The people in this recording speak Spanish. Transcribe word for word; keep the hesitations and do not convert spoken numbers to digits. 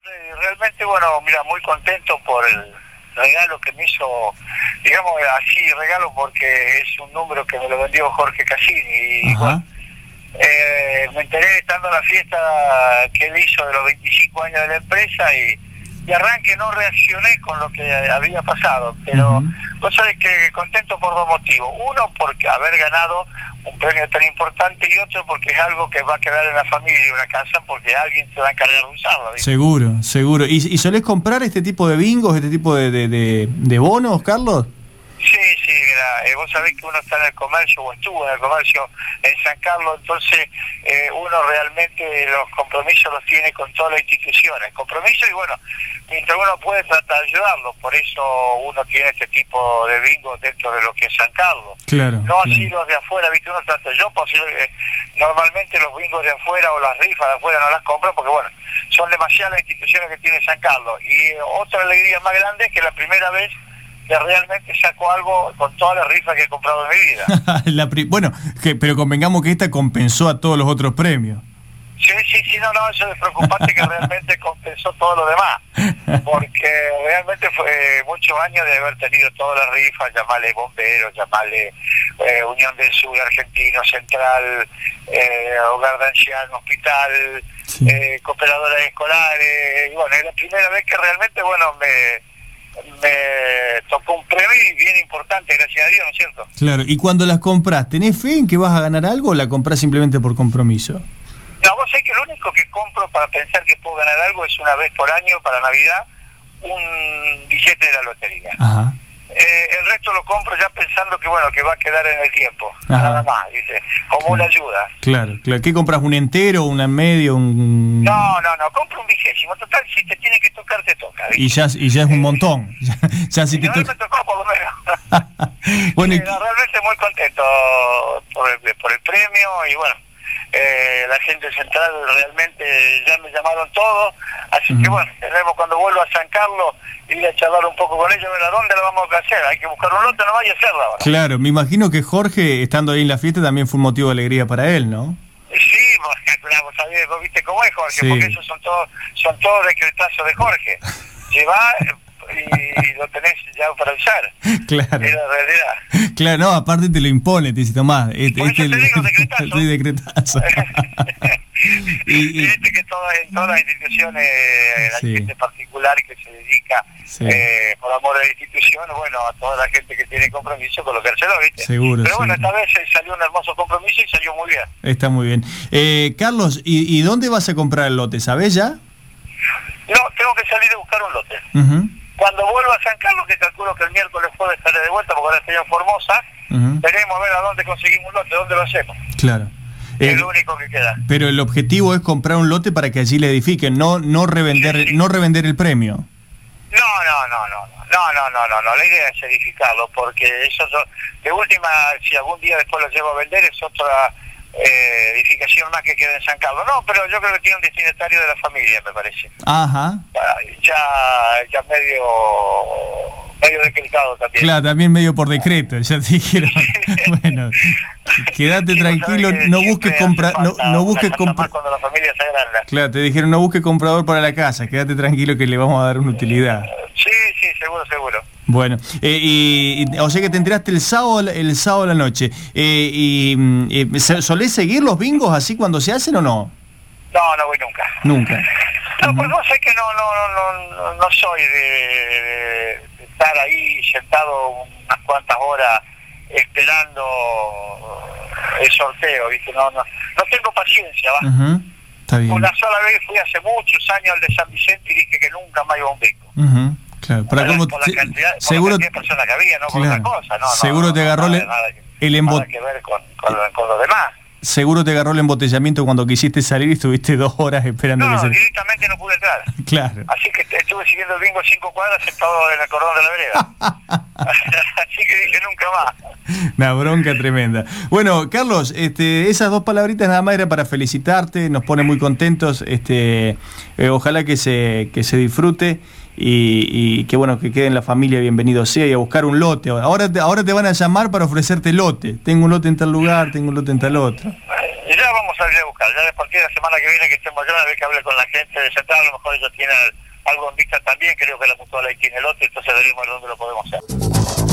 Realmente, bueno, mira, muy contento por el regalo que me hizo, digamos así, regalo porque es un número que me lo vendió Jorge Cassini. Y bueno, eh, me enteré estando en la fiesta que él hizo de los veinticinco años de la empresa y de arranque no reaccioné con lo que había pasado, pero uh-huh. vos sabés que contento por dos motivos. Uno, porque haber ganado un premio tan importante, y otro porque es algo que va a quedar en la familia y en una casa porque alguien se va a encargar de usarlo, ¿viste? Seguro, seguro. ¿Y, ¿Y solés comprar este tipo de bingos, este tipo de, de, de, de bonos, Carlos? Sí, sí, mira, eh, vos sabés que uno está en el comercio, o estuvo en el comercio en San Carlos, entonces eh, uno realmente los compromisos los tiene con todas las instituciones, compromisos, y bueno, mientras uno puede tratar de ayudarlos, por eso uno tiene este tipo de bingos dentro de lo que es San Carlos. Claro. No así claro. Los de afuera, viste, uno trata, yo pues, eh, normalmente los bingos de afuera o las rifas de afuera no las compro porque bueno, son demasiadas las instituciones que tiene San Carlos, y eh, otra alegría más grande es que la primera vez que realmente saco algo con todas las rifas que he comprado en mi vida. la pri- bueno, que, pero convengamos que esta compensó a todos los otros premios. Sí, sí, sí, no, no, eso es preocupante que realmente compensó todo lo demás, porque realmente fue muchos años de haber tenido todas las rifas, llamarle bomberos, llamarle eh, Unión del Sur, Argentino, Central, eh, Hogar de Ancianos, Hospital, sí. eh, Cooperadoras Escolares, y bueno, es la primera vez que realmente, bueno, me... me tocó un premio bien importante, gracias a Dios, ¿no es cierto? Claro, y cuando las compras, ¿tenés fe en que vas a ganar algo o la compras simplemente por compromiso? No, vos sabés que lo único que compro para pensar que puedo ganar algo es una vez por año, para Navidad, un billete de la lotería. Ajá. Eh, el resto lo compro ya pensando que bueno, que va a quedar en el tiempo. Ajá. Nada más, dice, como claro. Una ayuda. Claro, claro. ¿Qué compras? ¿Un entero, una en medio, un...? No, no, no, compro un vigésimo. Total, si te tiene que tocar, te toca. ¿Viste? Y ya, y ya es un montón. ya, ya si te toca... me tocó por lo menos. bueno, sí, y... no, realmente muy contento por el, por el premio y bueno, eh, la gente central realmente ya me llamaron todos, así uh-huh. que bueno, tenemos cuando vuelva a San Carlos ir a charlar un poco con ellos, ver a dónde lo vamos a hacer, hay que buscar un lote nomás y hacerla ahora. Claro, me imagino que Jorge, estando ahí en la fiesta, también fue un motivo de alegría para él, ¿no? Sí, porque claro, sabés, vos viste cómo es Jorge, sí. Porque esos son todos, son todos decretazos de Jorge. Lleva y lo tenés ya para usar. Claro. Es la realidad. Claro, no, aparte te lo impone, te dice, tomá, este, por eso este te digo decretazo. Sí, decretazo. y, y viste que todas, en todas las instituciones, la sí. gente particular que se dedica sí. eh, por amor a la institución, bueno, a toda la gente que tiene compromiso, colocárselo, ¿viste? Seguro. Pero bueno, seguro. Esta vez salió un hermoso compromiso y salió muy bien. Está muy bien. Eh, Carlos, ¿y, ¿y dónde vas a comprar el lote? ¿Sabés ya? No, tengo que salir a buscar un lote. Uh-huh. Cuando vuelva a San Carlos, que calculo que el miércoles puedo estar de vuelta, porque ahora estoy en Formosa, uh-huh. Veremos a ver a dónde conseguimos un lote, dónde lo hacemos. Claro. Es eh, lo único que queda. Pero el objetivo es comprar un lote para que allí le edifiquen, no no revender sí, sí. no revender el premio. No, no, no, no, no, no, no, no, no, la idea es edificarlo, porque eso de última, si algún día después lo llevo a vender, es otra eh, edificación más que queda en San Carlos. No, pero yo creo que tiene un destinatario de la familia, me parece. Ajá. Ya, ya medio... medio decretado también. Claro, también medio por decreto, ya te dijeron. Bueno, quédate sí, tranquilo, no busques comprar, no, no busques comprar. Cuando la familia se agranda. Claro, te dijeron no busques comprador para la casa, quédate tranquilo que le vamos a dar una utilidad. Sí, sí, seguro, seguro. Bueno, eh, y, y o sea que te enteraste el sábado, el sábado a la noche. Eh, y eh, ¿solés seguir los bingos así cuando se hacen o no? No, no voy nunca. Nunca. No, uh-huh. Porque vos sé que no, no, no, no, no soy de, de estar ahí sentado unas cuantas horas esperando el sorteo, ¿viste? No, no, no tengo paciencia, ¿va? Uh-huh. Está bien. Una sola vez fui hace muchos años al de San Vicente y dije que nunca más iba a un bingo. Uh-huh. Claro, para por, cómo por, la cantidad, por seguro, la cantidad de personas que había, no claro, por otra cosa, no, seguro no, te agarró no, le, nada, que, el embot... nada que ver con, con, con lo demás. Seguro te agarró el embotellamiento cuando quisiste salir y estuviste dos horas esperando. No, que se... directamente no pude entrar. Claro. Así que estuve siguiendo el bingo cinco cuadras sentado en el cordón de la vereda. Así que dije nunca más. Una bronca tremenda. Bueno, Carlos, este, esas dos palabritas nada más era para felicitarte, nos pone muy contentos, este, eh, ojalá que se, que se disfrute. Y, y que bueno, que quede en la familia, bienvenido sea, y a buscar un lote. Ahora te, ahora te van a llamar para ofrecerte lote. Tengo un lote en tal lugar, tengo un lote en tal otro. Ya vamos vamos a ir a buscar. Ya de partir de la semana que viene que estemos allá, una vez que hable con la gente de Central, a lo mejor ellos tienen algo en vista también, creo que la Mutual ahí tiene el otro, entonces veremos dónde lo podemos hacer.